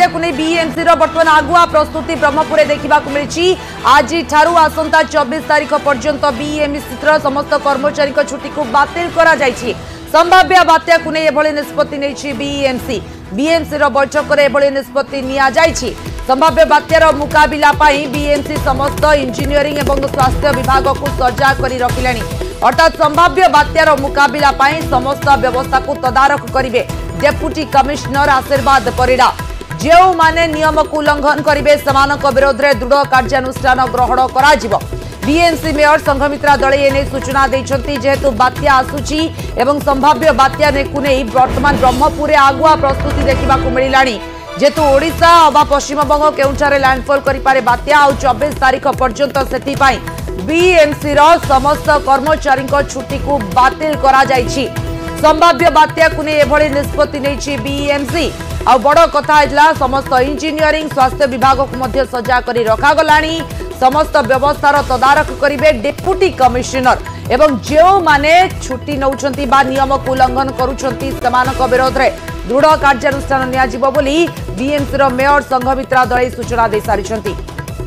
बात्या को नहीं बीएमसी बर्तमान आगुआ प्रस्तुति ब्रह्मपुर देखा मिली। आज ठारू आसंता 24 तारीख पर्यंत बीएमसी समस्त कर्मचारी छुट्टी को बातिल करा जायछि। संभाव्य बात्या को नहीं एभली निष्पत्ति नहीं बीएमसी बैठक में एभली निष्पत्ति निया जायछि। संभाव्य बात्यार मुकाबिला बीएमसी समस्त इंजीनियरिंग एवं स्वास्थ्य विभाग को सजा कर रखिलानी। अर्थात संभाव्य बात्यार मुकाबिला समस्त व्यवस्था को तदारख करेंगे डेप्यूटी कमिश्नर आशीर्वाद परिड़ा। जो माने नियम को उल्लंघन करेंगे से विरोध में दृढ़ कार्यानुष्ठान ग्रहण करा। बीएमसी मेयर संघमित्रा दले एने सूचना देछंती जेहेतु बात्या आसुची एवं संभाव्य बात्या को नहीं वर्तमान ब्रह्मपुर आगुआ प्रस्तुति देखा मिलानी। जेतु ओडिशा अबा पश्चिम बंग केउंठारे लैंडफॉल करिपारे बात्या आ 24 तारीख पर्यंत सेति पाई बीएमसी समस्त कर्मचारी छुट्टी को बातिल करा जायछि। संभाव्य बात्या को नहीं एभली निष्पत्ति नहीं बीएमसी। आ बड़ कथा है समस्त इंजीनियरिंग स्वास्थ्य विभाग को मध्य सजा कर रखागलानी। समस्त व्यवस्थार तदारख करेंगे डेप्यूटी कमिश्नर एवं जो माने छुट्टी नौछंती बा नियम को उल्लंघन करुछंती सेमानक विरोध में दृढ़ कार्यानुष्ठान नियाजिबो बोली बीएमसी मेयर संघमित्रा दले सूचना दे सारिछंती।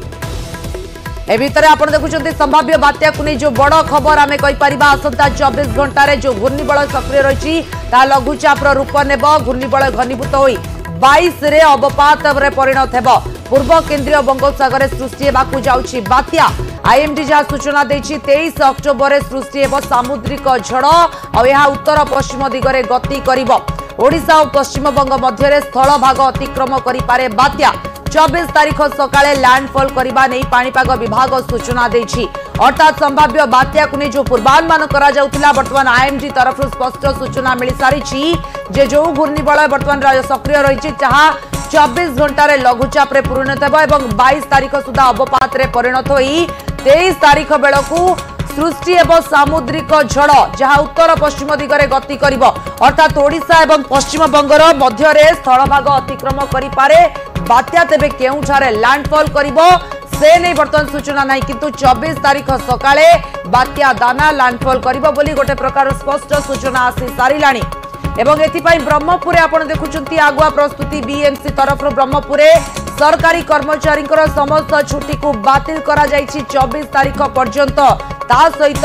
ए भितर आपण देखुछंती संभाव्य बात्या को नहीं जो बड़ खबर आमे कहि परिबा आसंता 24 घंटा जो घूर्णिबल सक्रिय रही लघुचापर रूप नेब। घूर्णिबल घनीभूत होई 22 रे अवपात रे परिणत हेब। पूर्व केंद्रीय बंगोपसागर सृष्टि हेबाकु जाउछि बात्या। आईएमडी जहाँ सूचना देछि 23 अक्टोबर सृष्टि हेब सामुद्रिक झड़ आ उत्तर पश्चिम दिगरे गति करिब। ओडिशा और पश्चिम बंग मध्य स्थल भाग अतिक्रम करिपारे बात्या। 24 तारीख सकाळे लैंडफॉल करबा नै पाणीपाग विभाग सूचना देछि। अर्थात संभाव्य बात्या को नहीं जो पूर्वानुमान करा जाउतिला वर्तमान आईएमडी तरफ स्पष्ट सूचना मिल सारी जे जो घूर्णिबल वर्तमान सक्रिय रही जहाँ 24 घंटा लघुचाप परिणत एवं 22 तारीख सुधा अवपात रे परिणत होई 23 तारीख बेलू सृष्टि एवं सामुद्रिक झड़ जहाँ उत्तर पश्चिम दिगरे गति करिब। अर्थात ओडिशा एवं पश्चिम बंगर मध्य स्थल भाग अतिक्रम करिपारे बात्या। तेबे केउठारे लैंडफॉल करिबो से नहीं बर्तमान सूचना नहीं किंतु 24 तारीख सकाळे बात्या दाना लैंडफॉल करिबो बोली गोटे प्रकार स्पष्ट सूचना आसी सारिलानी। एवं एथिपाई ब्रह्मपुर आपण देखुचंती आगुआ प्रस्तुति बीएमसी तरफ ब्रह्मपुर सरकारी कर्मचारी समस्त छुट्टी को बातिल करा जायछि 24 तारीख पर्यंत। ता सहित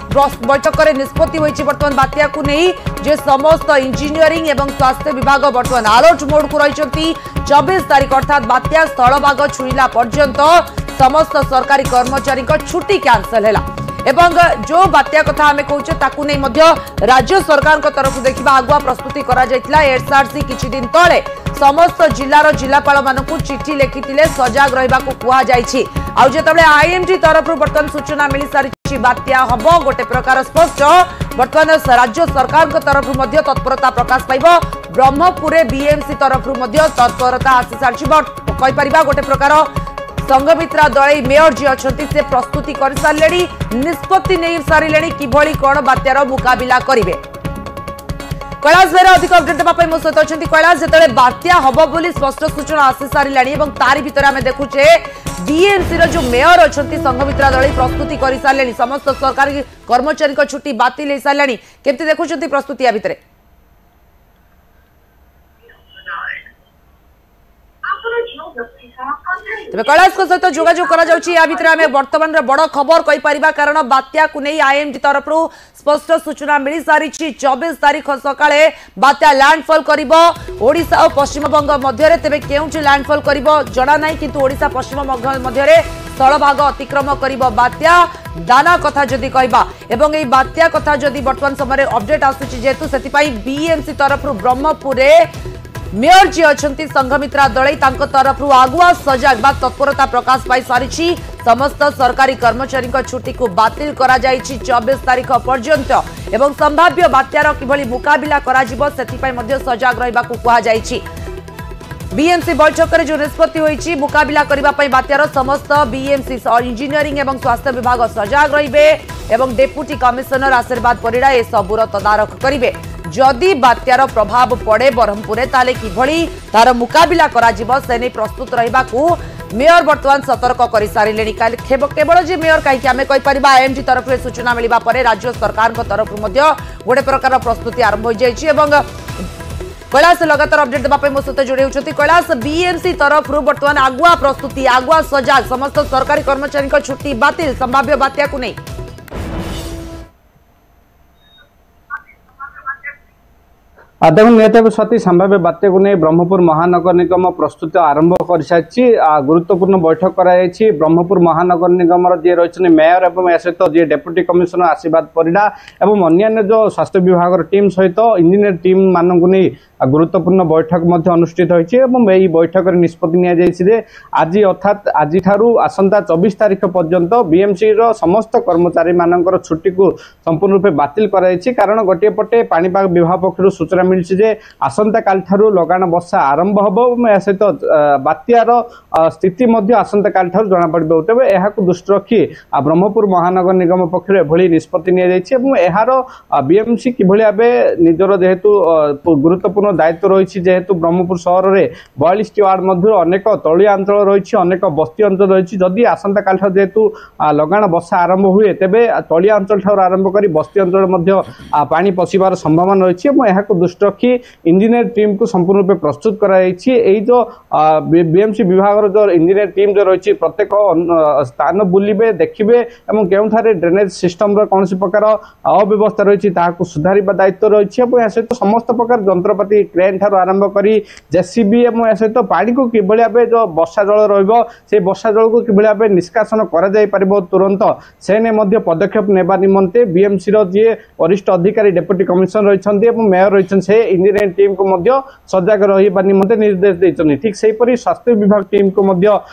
बैठक में निष्पत्ति होइछि वर्तमान बात्या को नहीं जे समस्त इंजीनियरिंग एवं स्वास्थ्य विभाग वर्तमान अलर्ट मोड को रही 24 तारीख अर्थात बात्या स्थल भाग छुईला पर्यंत समस्त सरकारी कर्मचारी छुट्टी कैंसल है। एवं जो बात्या कथा आमे कहूचे ताकू नहीं मध्य राज्य सरकार को तरफ देखिबा आगुआ प्रस्तुति करा जायतिला। एसआरसी किछि दिन तळे समस्त जिल्लार जिलापाल मानकु चिठी लेखितिले सजाग रहिबा को कुआ जायछि। आ जेतबेले आईएमडी तरफ वर्तमान सूचना मिली सारी बात्या हबो गोटे प्रकार स्पष्ट वर्तमान राज्य सरकार को तरफ मध्य तत्परता प्रकाश पाइबो। ब्रह्मपुर बीएमसी तरफ मध्य तत्परता आसी सारी कहि परिबा गोटे प्रकार संघमित्रा दले मेयर जी अच्छा से प्रस्तुति कर सारे निष्पत्ति नहीं सारे किभली कौन बात्यार मुकाबिला करेंगे। कैलाश बेहरा अधिक अपडेट देवाई मो सहित अच्छा कैलाश जिते बात्या हम बोली स्पष्ट सूचना आसी सारे तारी भितर आम देखुचे बीएमसी जो मेयर अच्छा संघमित्रा दले प्रस्तुति कर सारे समस्त सरकारी कर्मचारी छुट्टी बातिल हो सारे केमती देखुं प्रस्तुति या भितर तेज कैलाश सहित जोगाजोग कर बर्तमान बड़ खबर कहीपर कारण बात्या को नहीं आईएमडी तरफ स्पष्ट सूचना मिल सारी 24 तारीख सकाळे बात्या लैंडफॉल करिब ओडिशा और पश्चिम बंग मध्य तेज केउठी लैंडफॉल करिब जना नहीं किंतु ओडिशा पश्चिम बंग मध्य स्थल भाग अतिक्रम करिब बात्या दाना कथा जदि कहबा एवं ए बात्या कथा जदि वर्तमान समय अपडेट आसुची जेतु सेतिपाई बीएमसी तरफ ब्रह्मपुर मेयर जी अच्छा संघमित्रा दले तरफ आगुआ सजाग बा तत्परता प्रकाश पाई सारी समस्त सरकारी कर्मचारी छुट्टी को बातिल करा जायछि 24 तारीख पर्यंत एवं संभाव्य बात्यार किभली मुकाबिला करा जिवो सेतिपाई मध्य सजाग रहिबा को कुहा जायछि। बीएमसी बैठक में जो निष्पत्ति होइछि मुकाबिला करिबा पई बात्यार समस्त बीएमसी इंजीनियरिंग एवं स्वास्थ्य विभाग सजाग रहिबे एवं डेप्यूटी कमिश्नर आशीर्वाद परिड़ा ए सबुर तदारख करिबे। जदि बात्यार प्रभाव पड़े ब्रह्मपुर ताले किभली तार मुकाबिला करा जिवो से नै प्रस्तुत रहिबा को मेयर वर्तमान सतर्क कर सारे केवल जे मेयर कहीं आम कहीपर आईएमडी तरफ सूचना मिलवा पर राज्य सरकार तरफ गोटे प्रकार प्रस्तुति आरंभ हो जाए कैलाश लगातार अपडेट देवाई मो सहित जोड़ी होती। कैलाश बीएमसी तरफ बर्तमान आगुआ प्रस्तुति आगुआ सजाग समस्त सरकारी कर्मचारी छुट्टी बातिल संभाव्य बात्या को नहीं। देखो निहत स्वाति संभाव्य बात्या को नहीं ब्रह्मपुर महानगर निगम प्रस्तुति आरंभ कर सारी गुरुत्वपूर्ण बैठक कराई। ब्रह्मपुर महानगर निगम जी रही मेयर और सहित जी डेप्यूटी कमिशनर आशीर्वाद परिडा और अन्य जो स्वास्थ्य विभाग टीम सहित इंजीनियर टीम मानक नहीं गुरुत्वपूर्ण बैठक अनुष्ठित होती है। बैठक में निष्पत्ति आज अर्थात आज आसंता 24 तारीख पर्यंत बीएमसी समस्त कर्मचारी मानकर छुट्टी को संपूर्ण रूपे बातिल कराई। कारण गोटे पटे पाणीपाग विभाग पक्षर सूचना मिली जे आसंता काल ठारू लगाण वर्षा आरंभ हम सहित बात्यार स्थिति आसंता काल ठारू जना पड़ो। तेज यह दृष्टि रखी ब्रह्मपुर महानगर निगम पक्ष निष्पत्ति यार बीएमसी किभली भाव निजर जेहेतु गुरुत्वपूर्ण दायित्व रही जेहेतु ब्रह्मपुर सहर में 42 वार्ड मध्य अनेक तलिया अंचल रही अनेक बस्ती अंचल रही जदि आसंता काल जेहेतु लगाण वर्षा आरंभ हुए तेबे तलिया अंचल ठार आरंभ कर बस्ती अंचल पानी पशिबार संभावना रही। दृष्टि रखी इंजीनियर टीम को संपूर्ण रूप प्रस्तुत कराई। जो बीएमसी विभाग जो इंजीनियर टीम जो रही प्रत्येक स्थान बुलिबे देखिबे एवं केउठारे ड्रेनेज सिस्टम कौन प्रकार अव्यवस्था रही सुधारिबा दायित्व रही। सहित समस्त प्रकार जंत्रपाति क्रेन ठार आरंभ करी जेसीबी और सहित पानी को किभली भाव जो वर्षा जल रही वर्षा जल को किभली भाव निष्कासन कर तुरंत से ने पदक्षेप नेबा निमंते बीएमसी जी वरिष्ठ अधिकारी डेप्यूटी कमिशनर रही मेयर रही से इंजीनियर टीम को सजग रहा निमंते निर्देश देते। ठीक सेहीपरि स्वास्थ्य विभाग टीम को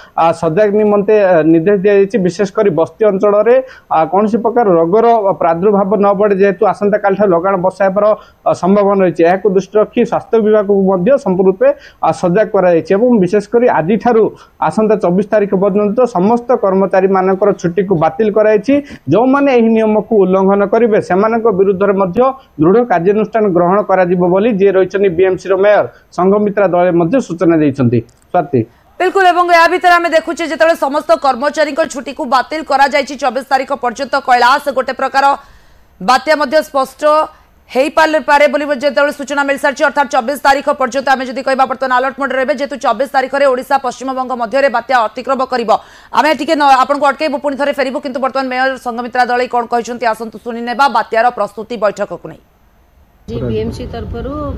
सजग निमंते निर्देश दी जाए। विशेषकर बस्ती अंचल में कौन प्रकार रोगर प्रादुर्भाव न बढ़े जेहेतु आसंता काल लगाण वर्षा होबार संभावना रही है। दृष्टि रखी स्वास्थ्य विभाग को संपूर्ण रूपे सजग कर विशेषकर आज आसंता 24 तारीख पर्यंत समस्त कर्मचारी मानकर छुट्टी को बातिल कराई। जो माने नियम को उल्लंघन करेंगे से विरुद्ध में दृढ़ कार्यानुष्ठान ग्रहण करा जी रही बीएमसी मेयर संघमित्रा दल सूचना देते। स्वाति बिल्कुल एवं या भीतर आम देखुचे जो समस्त कर्मचारी छुट्टी को बातिल करा 24 तारीख पर्यंत कैलाश गोटे प्रकार बात्या स्पष्ट हो पारे जो सूचना मिल सारी अर्थात 24 तारीख पर्यंत आम जब कह बर्तमान अलर्ट मोड रे जेहेतु 24 तारीख में ओडिशा पश्चिमबंग मध्य बात्या अतिक्रम कर आम टे आपको अटकू पुणी थे फेरबू किंतु बर्तमान मेयर संघमित्रा दल कौन कहते आसतु शुणी ने बात्यार प्रस्तुति बैठक को नहीं। जी बीएमसी तरफ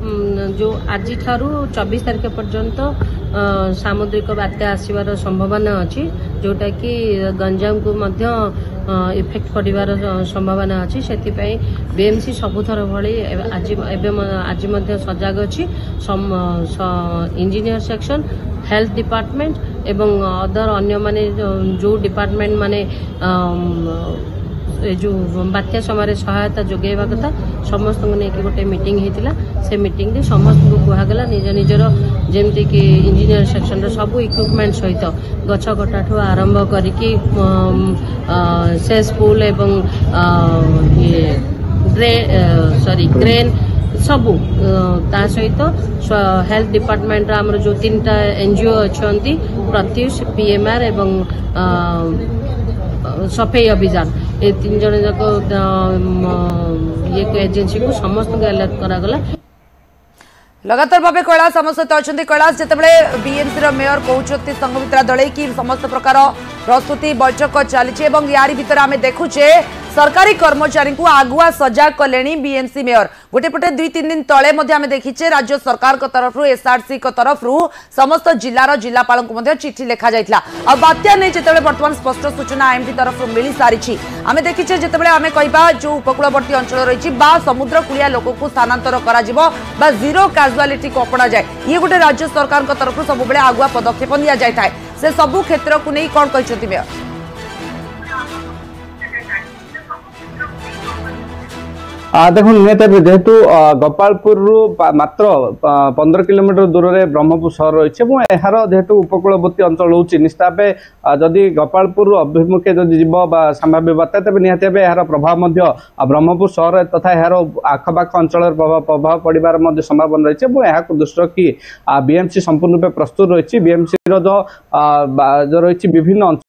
जो आज 24 तारीख पर्यंत सामुद्रिक बात्या आसबार संभावना अच्छी जोटा कि गंजाम को इफेक्ट पड़ार संभावना अच्छी से बीएमसी सबुथर भली आज सजग अच्छी इंजीनियर सेक्शन हेल्थ डिपार्टमेंट एवं अदर अन्य माने जो डिपार्टमेंट माने जो बात्या समय सहायता जोगेवा कथा समस्त को गोटे मीटिंग होता से मीटिंग रे समस्त को कहगला निज निजर जमती कि इंजीनियर सेक्शन रो सब इक्विपमेंट सहित गछ कटा ठू आरंभ करिकी से स्कूल एवं क्रेन सबू ता सहित हेल्थ डिपार्टमेंट आमर जो 3टा एनजीओ अच्छा प्रत्युष पीएमआर एवं सफाई अभियान ये 3 जन जाक ये एजेंसी को समस्त अलर्ट करागला। लगातार भाव कैलाश आम सहित अच्छा कैलाश जितेबाला बीएमसी मेयर कहते संघमित्रा दल की समस्त प्रकार प्रस्तुति बैठक चली यारी भीतर आम देखुचे सरकारी कर्मचारी को आगुआ सजग कले बीएमसी मेयर गोटे पटे 2-3 दिन तले आम देखीचे राज्य सरकार तरफ एसआरसी तरफ समस्त जिलार जिलापाल को चिठी लिखा जाता आ बात्या नहीं जिते बर्तमान स्पष्ट सूचना आईएमडी तरफ मिल सारी आम देखीचे जिते आम कह जो उपकूलवर्ती अंचल रही समुद्र कूलिया लोक को स्थानांतर कर जीरो कैजुआलिटी को अपना जाए ये गोटे राज्य सरकार तरफ सब आगुआ पदक्षेप नि जाए से सबू क्षेत्र को नहीं कौन कहते मेयर देखो निहत जेहेतु गोपालपुर मात्र 15 किलोमीटर दूर में ब्रह्मपुर सहर रही यार जेहेतु उपकूलवर्ती अंचल होची निश्चित जदि गोपालपुर अभिमुखे जब जीव संभाव्य बात्या तेज निहत यार प्रभाव ब्रह्मपुर सहर तथा यार आखपाख अंचल प्रभाव पड़ार संभावना रही दृष्टि रखी बीएमसी संपूर्ण रूप प्रस्तुत रही बीएमसी जो रही विभिन्न